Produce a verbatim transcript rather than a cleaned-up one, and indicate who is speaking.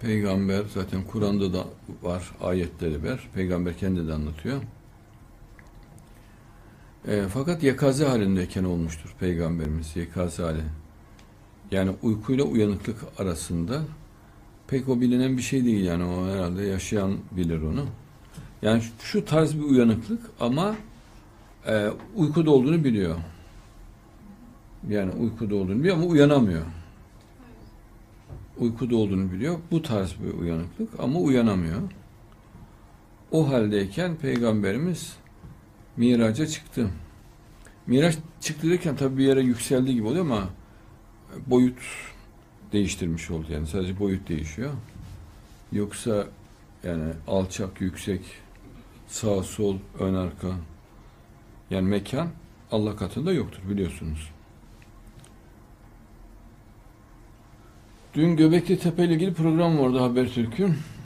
Speaker 1: Peygamber zaten Kur'an'da da var, ayetleri var. Peygamber kendi de anlatıyor. E, fakat yekaze halindeyken olmuştur Peygamberimiz, yekaze hali. Yani uykuyla uyanıklık arasında pek o bilinen bir şey değil, yani o herhalde yaşayan bilir onu. Yani şu tarz bir uyanıklık ama e, uykuda olduğunu biliyor. Yani uykuda olduğunu biliyor ama uyanamıyor. Uykuda olduğunu biliyor. Bu tarz bir uyanıklık ama uyanamıyor. O haldeyken Peygamberimiz Miraç'a çıktı. Miraç çıktı derken tabii bir yere yükseldi gibi oluyor ama boyut değiştirmiş oldu, yani sadece boyut değişiyor. Yoksa yani alçak, yüksek, sağ, sol, ön, arka, yani mekan Allah katında yoktur, biliyorsunuz. Dün Göbekli Tepe ile ilgili program vardı Habertürk'ün.